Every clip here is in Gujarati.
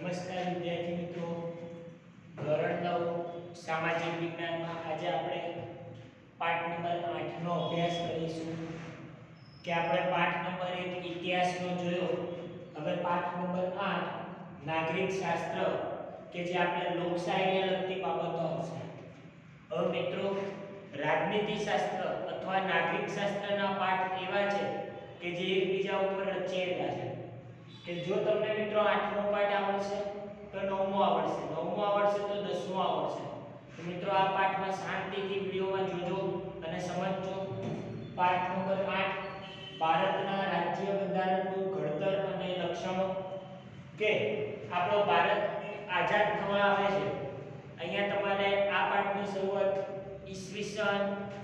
નમસ્કાર વિદ્યાર્થી મિત્રો, ધોરણ 9 સામાજિક વિજ્ઞાનમાં આજે આપણે પાઠ નંબર 8 નો અભ્યાસ કરીશું કે આપણે પાઠ નંબર 1 ઇતિહાસનો જોયો. હવે પાઠ નંબર 8 નાગરિક શાસ્ત્ર કે જે આપણે લોકશાહીને લગતી બાબતો આવશે. હવે મિત્રો, રાજનીતિ શાસ્ત્ર અથવા નાગરિક શાસ્ત્રના પાઠ એવા છે કે જે એકબીજા ઉપર રચેલા છે કે જો તમને મિત્રો 8મો પાઠ આવડશે તો 9મો આવડશે, 9મો આવડશે તો 10મો આવડશે. તો મિત્રો આ પાઠમાં શાંતિથી વિડિયોમાં જોજો અને સમજજો. પાઠ નંબર 8 ભારતના રાજ્ય બંધારણનું ઘડતર અને લક્ષણો. કે આપણો ભારત આઝાદ થવા આવે છે, અહીંયા તમારે આ પાઠની શરૂઆત ઈસવીસન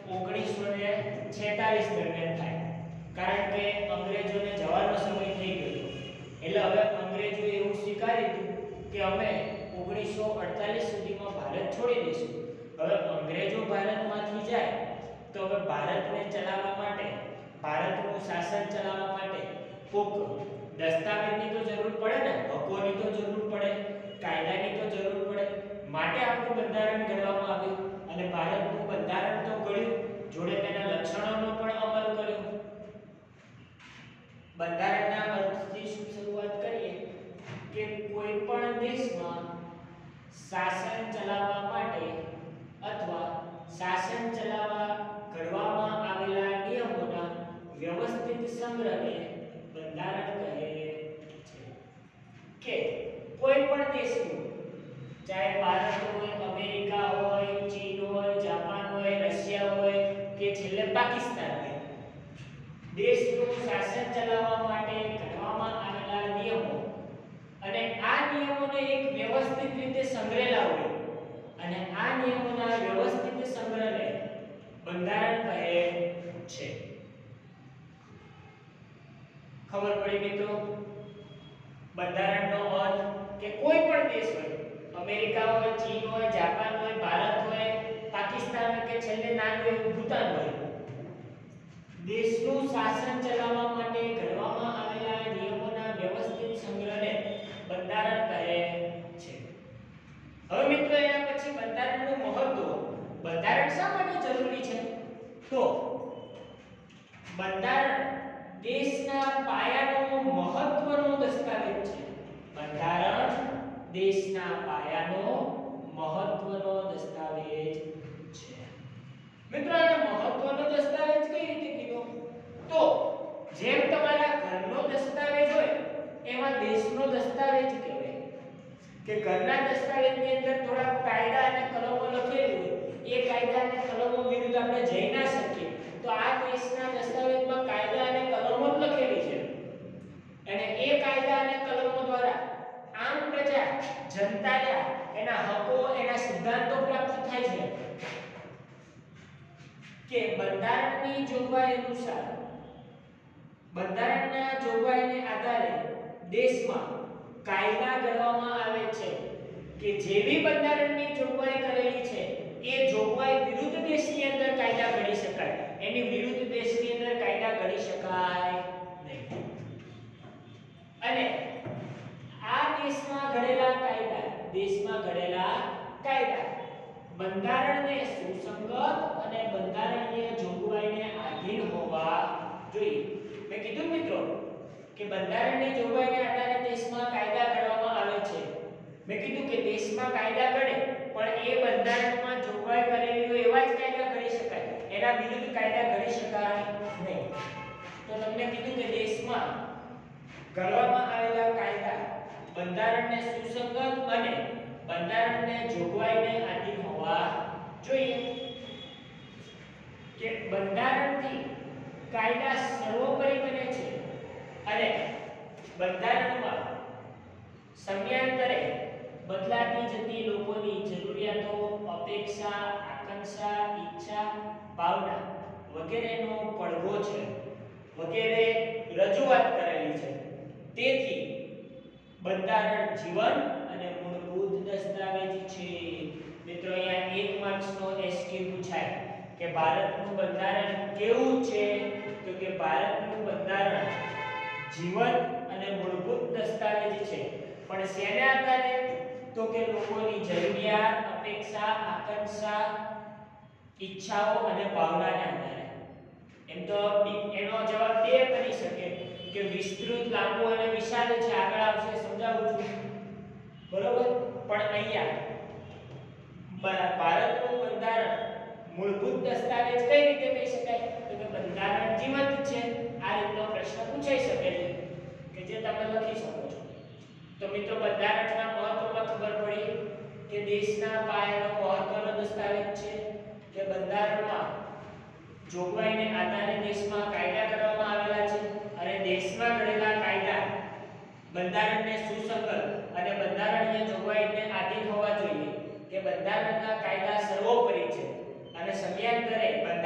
1946 દરમિયાન થાય, કારણ કે અંગ્રેજોને જવાનો સમય થઈ ગયો. એટલે હવે અંગ્રેજોએ એવું સ્વીકાર્યું કે અમે 1948 સુધીમાં ભારત છોડી દઈશું. હવે અંગ્રેજો ભારતમાંથી જાય તો હવે ભારતને ચલાવવા માટે, ભારતનું શાસન ચલાવવા માટે કોઈક દસ્તાવેજની તો જરૂર પડે ને, હકોની તો જરૂર પડે, કાયદાની તો જરૂર પડે. માટે આપણું બંધારણ ઘડવામાં આવ્યું અને ભારતનું બંધારણ તો ઘડ્યું, જોડે તેના લક્ષણોનો પણ અમલ કર્યો. બંધારણના અર્થથી શું શરૂઆત કરીએ કે કોઈ પણ દેશમાં શાસન ચલાવવા માટે અથવા શાસન ચલાવવા ઘડવામાં આવેલા નિયમોના વ્યવસ્થિત સંગ્રહને બંધારણ કહે છે. કે કોઈ પણ દેશનું, ચાહે ભારત હોય, અમેરિકા હોય, ચીન હોય, જાપાન હોય, રશિયા હોય કે છેલ્લે પાકિસ્તાન હોય, દેશનું શાસન ચલાવવા માટે ઘડવામાં આવેલા નિયમો અને આ નિયમોને એક વ્યવસ્થિત રીતે સંગ્રહેલા હોય અને આ નિયમોના વ્યવસ્થિત સંગ્રહને બંધારણ કહે છે. ખબર પડી મિત્રો? બંધારણનો અર્થ કે કોઈ પણ દેશ હોય, અમેરિકા હોય, ચીન હોય, જાપાન હોય, ભારત હોય, પાકિસ્તાન હોય કે છેલ્લે નાનું એવું ભૂતાન હોય, દેશનું શાસન ચલાવવા માટે ઘડવામાં આવેલા નિયમોના વ્યવસ્થિત સંગ્રહને બંધારણ કહે છે. હવે મિત્રો, એના પછી બંધારણનું મહત્વ. બંધારણ શા માટે જરૂરી છે? તો બંધારણ દેશના પાયાનો મહત્વનો દસ્તાવેજ છે. બંધારણ દેશના પાયાનો મહત્વનો દસ્તાવેજ છે. મિત્રો, આને મહત્વનો દસ્તાવેજ કઈ રીતે કીધો? તો જેમ તમારા ઘરનો દસ્તાવેજ હોય એમાં દેશનો દસ્તાવેજ કહેવાય. કે ઘરના દસ્તાવેજની અંદર થોડા કાયદા અને કલમો લખેલી હોય, એ કાયદા અને કલમો વિરુદ્ધ આપણે જઈ ના શકીએ, તો આ દેશના દસ્તાવેજમાં કાયદા અને કલમો જ લખેલી છે અને એ કાયદા અને કલમો દ્વારા આમ પ્રજા, જનતાને એના હકો, એના સિદ્ધાંતો પ્રાપ્ત થાય છે. કે બંધારણની જોગવાઈ અનુસાર, બંધારણના જોગવાઈને આધારે દેશમાં કાયદા ઘડવામાં આવે છે. કે જેવી બંધારણની જોગવાઈ કરેલી છે એ જોગવાઈ વિરુદ્ધ દેશની અંદર કાયદા ઘડી શકાય, એની વિરુદ્ધ દેશની અંદર કાયદા ઘડી શકાય નહીં. અને આ દેશમાં ઘડેલા કાયદા, દેશમાં ઘડેલા કાયદા બંધારણને સુસંગત અને બંધારણીય જોગવાઈને આધીન હોવા જોઈએ. મેં કીધું મિત્રો કે બંધારણની જોગવાઈને આધારે દેશમાં કાયદા ઘડવામાં આવે છે. મેં કીધું કે દેશમાં કાયદા ઘડે પણ એ બંધારણમાં જોગવાઈ કરેલી હોય એવા જ કાયદા ઘડી શકાય, એના વિરુદ્ધ કાયદા ઘડી શકાય નહીં. તો તમને કીધું કે દેશમાં ઘડવામાં આવેલા કાયદા બંધારણને સુસંગત અને બંધારણને જોગવાઈને આધીન હોવા જોઈએ. કે બંધારણથી કાયદા સર્વોપરી બને છે અને બંધારણમાં સમયાંતરે બદલાતી જતી લોકોની જરૂરિયાતો, અપેક્ષા, આકાંક્ષા, ઈચ્છા, ભાવના વગેરેનો પડઘો છે, વગેરે રજૂઆત કરેલી છે. તેથી બંધારણ જીવન અને મૂળભૂત દસ્તાવેજ છે. મિત્રો, અહીંયા 1 માર્ક્સનો એસક્યુ પૂછાય કે ભારતનું બંધારણ કેવું છે? તો કે ભારતનું બંધારણ જીવન અને મૂળભૂત દસ્તાવેજ છે. પણ શેના આધારે? તો કે લોકોની જરૂરિયાત, અપેક્ષા, આકાંક્ષા, ઈચ્છાઓ અને ભાવનાના આધારે. એમ તો એનો જવાબ બે કરી શકે કે વિસ્તૃત, લાંબુ અને વિશાળ છે. આગળ આવશે સમજાવું છું. બરોબર? પણ અહીંયા ભારતનું બંધારણ મૂળભૂત દસ્તાવેજ કઈ રીતે કહી શકાય? તો કે બંધારણ જીવંત છે. આ રીતનો પ્રશ્ન પૂછાઈ શકે છે કે જે તમે લખી શકો છો. તો મિત્રો બંધારણના મહત્વમાં ખબર પડી કે દેશના પાયાનો મહત્વનો દસ્તાવેજ છે કે બંધારણમાં જોગવાઈને આધારે દેશમાં કાયદા કરવામાં આવેલા છે અને દેશમાં ઘડેલા કાયદા બંધારણને સુસંગત અને બંધારણીય જોગવાઈને આધીન હોવા જોઈએ. કે બંધારણના કાયદા સર્વોપરી છે અને સમયાંતરે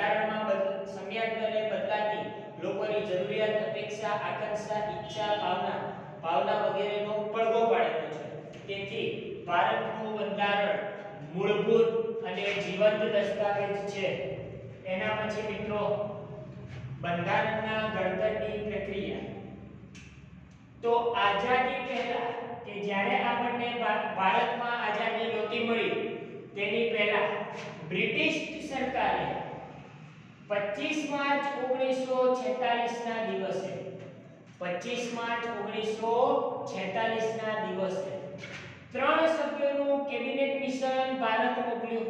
બદલાતી લોકોની જરૂરિયાત, અપેક્ષા, આકાંક્ષા, ઈચ્છા, ભાવના વગેરેનો પડઘો પાડેલો છે. તેથી ભારતનું બંધારણ મૂળભૂત અને જીવંત દસ્તાવેજ છે. એના પછી મિત્રો બંધારણના ઘડતરની પ્રક્રિયા. તો આઝાદી પહેલા કે જ્યારે આપણને ભારતમાં આઝાદી નહોતી મળી તેની પહેલા બ્રિટિશ સરકારે 25 માર્ચ 1946 ના દિવસે 25 માર્ચ 1946 ના દિવસે 3 સભ્યોનું કેબિનેટ મિશન ભારત મોકલ્યું.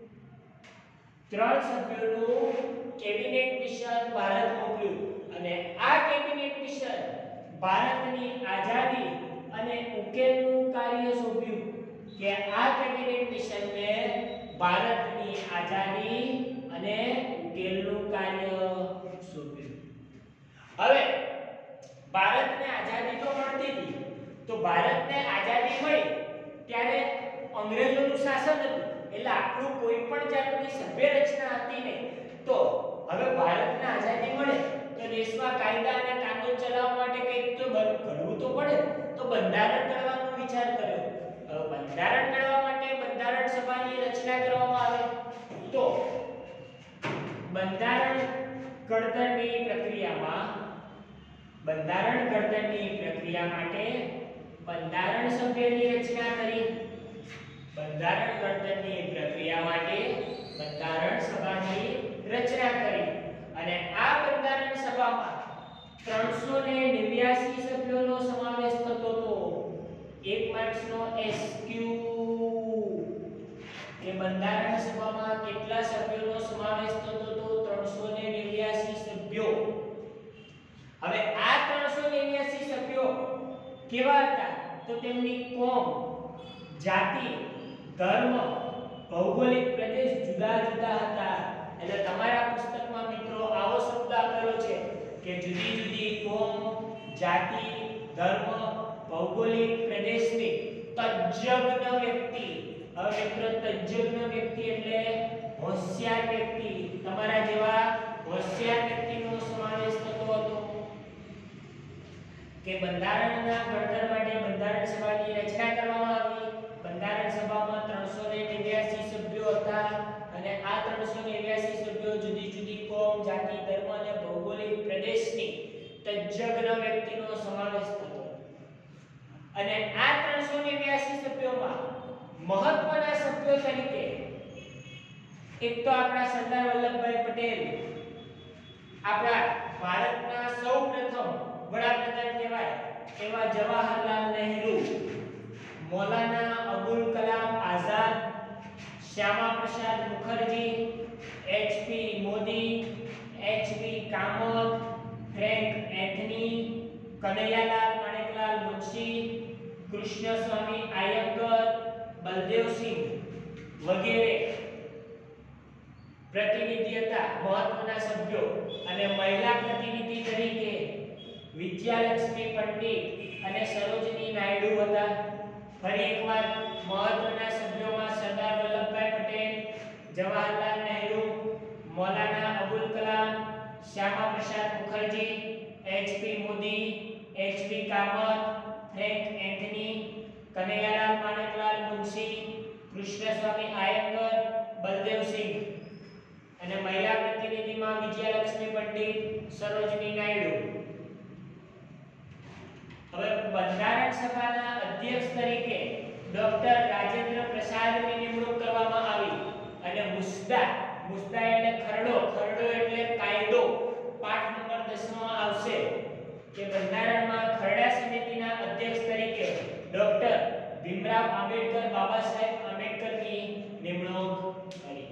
3 સભ્યોનું કેબિનેટ મિશન ભારત મોકલ્યું અને આ કેબિનેટ મિશન ભારતની આઝાદી અને ઉકેલનું કાર્ય સોંપ્યું. કે આ કેબિનેટ મિશનને ભારતની આઝાદી અને ઉકેલનું કાર્ય સોંપ્યું. હવે ભારતને આઝાદી તો મળતી હતી, તો ભારતને આઝાદી મળી ત્યારે અંગ્રેજોનું શાસન હતું, એટલે આપણું કોઈ પણ જાતની સભ્ય રચના હતી નહીં. તો હવે ભારતને આઝાદી મળે તો દેશમાં કાયદા અને કાનૂન ચલાવવા માટે કંઈક તો ઘડવું તો પડે. તો બંધારણ ઘડવાનો વિચાર કર્યો. બંધારણ ઘડવા માટે બંધારણ સભાની રચના કરવામાં આવે. તો બંધારણ ઘડતરની પ્રક્રિયા માટે બંધારણ સભ્યની રચના કરી. બંધારણ ઘડતરની પ્રક્રિયા માટે બંધારણ સભાની રચના કરી અને આ બંધારણ સભામાં 389 સભ્યોનો સમાવેશ થતો હતો. 1 માર્ક્સનો SQ કે બંધારણ સભામાં કેટલા સભ્યોનો સમાવેશ થતો હતો? 389 સભ્યો. હવે આ 389 સભ્યો કેવા હતા? તો તેમની કોમ, જાતિ, ધર્મ, ભૌગોલિક પ્રદેશ જુદા જુદા હતા. એટલે તમારા પુસ્તકમાં મિત્રો આવો શબ્દ આપેલો છે કે જુદી જુદી કોમ, જાતિ, ધર્મ, ભૌગોલિક પ્રદેશની તજજ્ઞ વ્યક્તિ. હવે મિત્રો તજજ્ઞ વ્યક્તિ એટલે હોશિયાર વ્યક્તિ, તમારા જેવા હોશિયાર વ્યક્તિનો સમાવેશ થતો હતો. કે બંધારણના ઘડતર માટે બંધારણ સભાની રચના કરવામાં આવી. બંધારણ સભામાં 389 સભ્યો હતા અને આ 389 સભ્યો જુદી જુદી કોમ, જાતિ, ધર્મ અને ભૌગોલિક પ્રદેશની તજજ્ઞ વ્યક્તિનો સમાવેશ થતો. અને આ 389 સભ્યોમાં મહત્વના સભ્યો તરીકે એક તો આપણા સરદાર વલ્લભભાઈ પટેલ, આપણા ભારતના સૌપ્રથમ વડાપ્રધાન કહેવાય એવા Jawaharlal Nehru, Maulana Abul Kalam Azad, Shyama Prasad Mukherjee, HP Modi, HP Kamath, Frank Anthony, Kanaiyalal Maneklal Munshi, Krishnaswami Ayyangar, Baldev Singh વગેરે પ્રતિનિધિ હતા મહત્વના સભ્યો. અને મહિલા પ્રતિનિધિ તરીકે વિદ્યાલક્ષ્મી પંડિત અને સરોજની નાયડુ હતા. ફરી એકવાર મહત્વના સભ્યોમાં Sardar Vallabhbhai Patel, Jawaharlal Nehru, Maulana Abul Kalam, Shyama Prasad Mukherjee, HP Modi, HP Kamath, Frank Anthony, Kanaiyalal Maneklal Munshi, Krishnaswami Ayyangar, Baldev Singh. અને મહિલા પ્રતિનિધિમાં વિજયાલક્ષ્મી પંડિત, સરોજની નાયડુ. હવે બંધારણ સભાના અધ્યક્ષ તરીકે ડોક્ટર રાજેન્દ્ર પ્રસાદની નિમણૂક કરવામાં આવી અને મુસદ્દા એટલે ખરડો એટલે કાયદો પાઠ નંબર 10 માં આવશે કે બંધારણમાં ખરડા સમિતિના અધ્યક્ષ તરીકે ડોક્ટર ભીમરાવ આંબેડકર બાબા સાહેબ આંબેડકરની નિમણૂક કરી.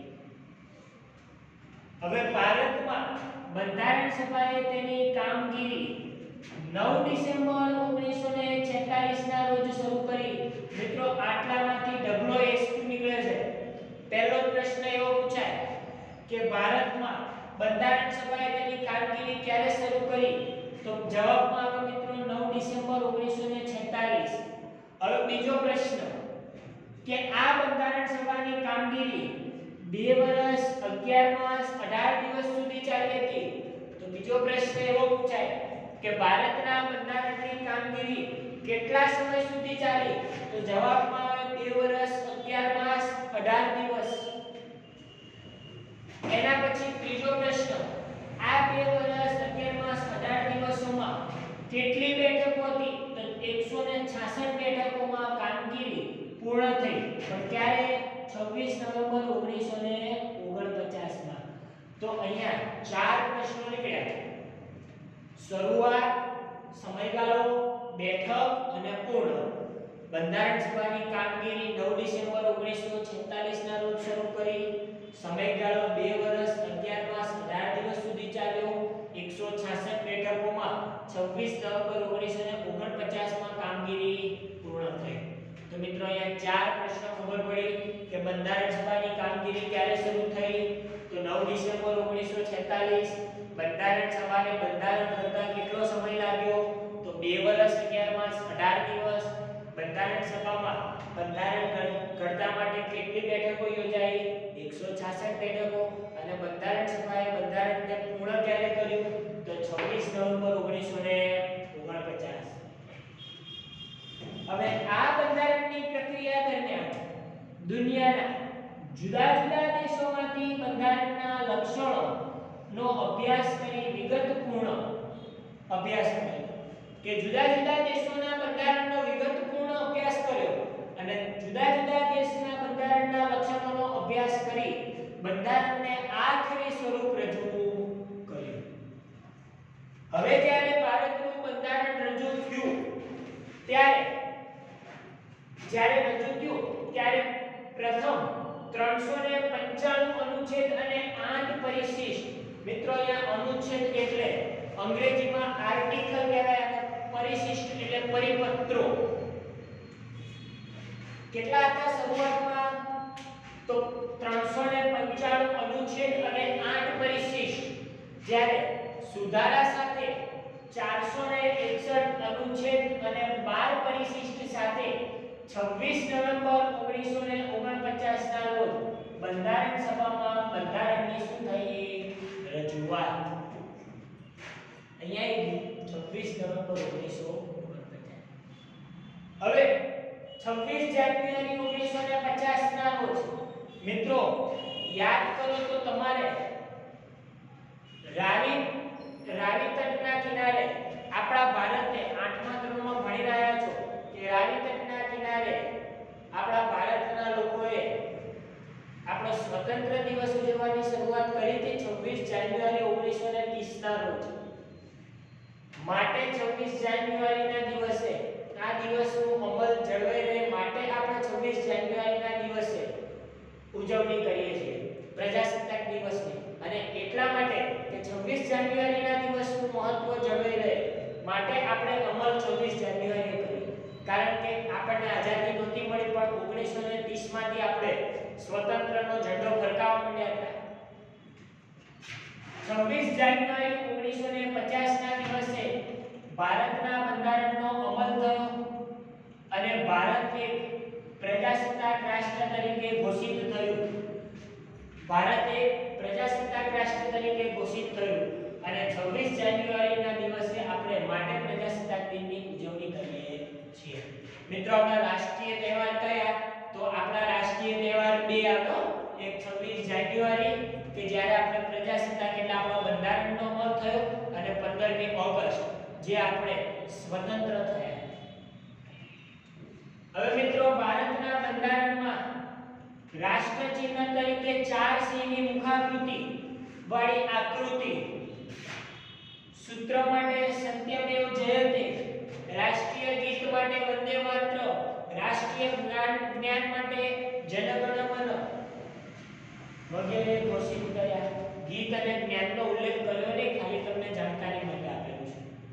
હવે ભારતમાં બંધારણ સભાએ તેની કામગીરી 9 ડિસેમ્બર 1946 ના રોજ શરૂ કરી. મિત્રો આટલામાંથી ડબલો એસ નીકળે છે. પહેલો પ્રશ્ન એવો પૂછાય કે ભારતમાં બંધારણ સભાએ તેની કામગીરી ક્યારે શરૂ કરી? તો જવાબમાં આવે મિત્રો 9 ડિસેમ્બર 1946. હવે બીજો પ્રશ્ન કે આ બંધારણ સભાની કામગીરી 2 વર્ષ 11 માસ 18 દિવસ સુધી ચાલી હતી. તો બીજો પ્રશ્ન એવો પૂછાય કે ભારતના બંધારણની કામગીરી કેટલા સમય સુધી ચાલી? તો જવાબમાં આવે 2 વર્ષ 11 માસ 18 દિવસ. એના પછી ત્રીજો પ્રશ્ન આ 2 વર્ષ 11 માસ 18 દિવસોમાં કેટલી બેઠકો હતી? તો 166 બેઠકોમાં કામગીરી પૂર્ણ થઈ. પણ ક્યારે? 26 નવેમ્બર 1949 માં. તો અહીંયા 4 પ્રશ્નો નીકળ્યા. શરૂઆત, સમયગાળો, બેઠક અને પૂર્ણ. બંધારણ સભાની કામગીરી 9 ડિસેમ્બર 1946 ના રોજ શરૂ કરી. સમયગાળો 2 વર્ષ 11 માસ 18 દિવસ સુધી ચાલ્યો. 166 બેઠકોમાં 26 નવેમ્બર 1949 માં કામગીરી પૂર્ણ થઈ. તો મિત્રો અહીંયા 4 પ્રશ્નો ખબર પડી કે બંધારણ સભાની કામગીરી ક્યારે શરૂ થઈ? તો 9 ડિસેમ્બર 1946. બંધારણ સભાને બંધારણ ઘડતા કેટલો સમય લાગ્યો? તો 2 વર્ષ 11 માસ 18 દિવસ. બંધારણ સભામાં બંધારણ ઘડતા માટે કેટલી બેઠકો યોજાઈ? 166 બેઠકો. અને બંધારણ સભાએ બંધારણને પૂર્ણ ક્યારે કર્યું? તો 26 નવેમ્બર 1949. હવે આ બંધારણની પ્રક્રિયા દરમિયાન દુનિયાના જુદા જુદા દેશોમાંથી બંધારણના લક્ષણો નો અભ્યાસ કરી વિગતપૂર્ણ અભ્યાસ કર્યો કે જુદા જુદા દેશોના બંધારણનો વિગતપૂર્ણ અભ્યાસ કર્યો અને જુદા જુદા દેશના બંધારણના લક્ષણોનો અભ્યાસ કરી બંધારણને આખરી સ્વરૂપ રજૂ કર્યું. હવે જ્યારે ભારતનું બંધારણ રજૂ થયું ત્યારે પ્રથમ 395 અનુચ્છેદ અને 8 પરિશિષ્ટ. મિત્રો અહીંયા અનુચ્છેદ એટલે અંગ્રેજીમાં આર્ટિકલ કહેવાય અને પરિશિષ્ટ એટલે પરિપત્રો. કેટલા હતા શરૂઆતમાં? તો 395 અનુચ્છેદ અને 8 પરિશિષ્ટ. જ્યારે સુધારા સાથે 461 અનુચ્છેદ અને 12 પરિશિષ્ટ સાથે 26 નવેમ્બર 1949 ના રોજ બંધારણ સભામાં બંધારણની શું થઈ? રજૂઆત. અહીંયા 26 નવેમ્બર 1949. હવે 26 જાન્યુઆરી 1950 ના રોજ મિત્રો યાદ કરો તો તમારે રાવી તટના કિનારે આપણા ભારતે 8મા ધોરણમાં ભણી રહ્યા છો કે રાવી તટના કિનારે આપણા ભારતના લોકોએ આપણો સ્વતંત્ર દિવસ ઉજવવાની શરૂઆત કરી હતી 26 જાન્યુઆરી 1930 ના રોજ. માટે 26 જાન્યુઆરીના દિવસે આ દિવસનું અમલ જળવાઈ રહે માટે આપણે 26 જાન્યુઆરીના દિવસે ઉજવણી કરીએ છીએ પ્રજાસત્તાક દિવસની. અને એટલા માટે કે 26 જાન્યુઆરીના દિવસનું મહત્વ જળવાઈ રહે માટે આપણે અમલ 26 જાન્યુઆરીએ કર્યો. કારણ કે આપણને આઝાદી નહોતી મળી પણ 1930 માંથી આપણે સ્વતંત્રનો ઝંડો ફરકાવવા માંડ્યા હતા. 26 જાન્યુઆરી 1950 ના દિવસે ભારતના બંધારણનો અમલ થયો અને ભારત એક પ્રજાસત્તાક રાષ્ટ્ર તરીકે ઘોષિત થયું. ભારત એક પ્રજાસત્તાક રાષ્ટ્ર તરીકે ઘોષિત થયું અને 26 જાન્યુઆરીના દિવસે આપણે માટે પ્રજાસત્તાક દિનની ઉજવણી કરીએ છીએ. મિત્રો આપણા રાષ્ટ્રીય તહેવાર કયા? તો આપણા રાષ્ટ્રીય તહેવાર બે આવ્યો. એક 26 જાન્યુઆરી કે જ્યારે આપણે પ્રજાસત્તાક એટલે આપણો બંધારણનો અમલ થયો અને 15મી ઓગસ્ટ જે આપણે સ્વતંત્ર થયા. રાષ્ટ્ર ચિહ્ન તરીકે 4 સિંહની મુખાકૃતિ વાળી આકૃતિ, સૂત્ર માટે સત્યમેવ જયતે, રાષ્ટ્રીય ગીત માટે વંદે માતરમ, રાષ્ટ્રીય જ્ઞાન માટે જનગણ મન વગેરે ઘોષિત કર્યા. ગીત અને જ્ઞાનનો ઉલ્લેખ કર્યો નહીં, ખાલી તમને જાણકારી માટે આપેલું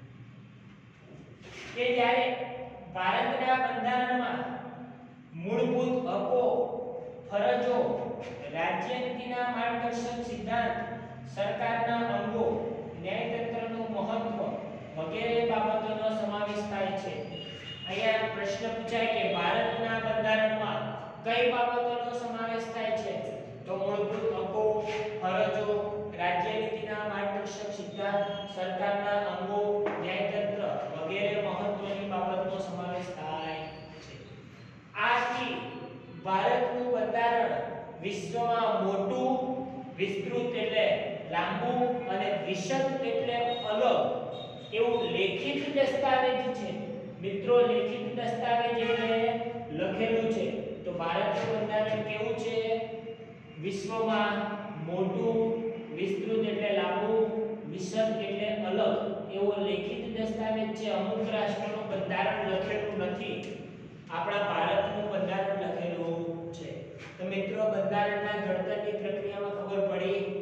છે કે જ્યારે ભારતના બંધારણમાં મૂળભૂત હકો, ફરજો, રાજ્યનીતિના માર્ગદર્શક સિદ્ધાંત, સરકારના અંગો, ન્યાયતંત્રનું મહત્વ વગેરે બાબતોનો સમાવેશ થાય છે. અહીંયા પ્રશ્ન પૂછાય કે ભારતના બંધારણમાં કઈ બાબતોનો સમાવેશ થાય છે? તો મૂળભૂત હકો, ફરજો, રાજ્યનીતિના માર્ગદર્શક સિદ્ધાંત, સરકારના અંગો, ન્યાયતંત્ર વગેરે મહત્વની બાબતનો સમાવેશ થાય છે. આથી ભારતનું બંધારણ વિશ્વમાં મોટું, વિસ્તૃત એટલે લાંબુ અને વિશદ એટલે અલગ એવું લેખિત દસ્તાવેજ છે. મિત્રો, લેખિત દસ્તાવેજ એટલે લખેલું છે. તો ભારતનું બંધારણ કેવું છે? વિશ્વમાં મોટું, વિસ્તૃત એટલે લાંબુ, વિશદ એટલે અલગ એવો લેખિત દસ્તાવેજ છે. અમુક રાષ્ટ્રોનું બંધારણ લખેલું નથી, આપણા ભારતનું બંધારણ લખેલું છે. તો મિત્રો, બંધારણના ઘડતરની પ્રક્રિયામાં ખબર પડી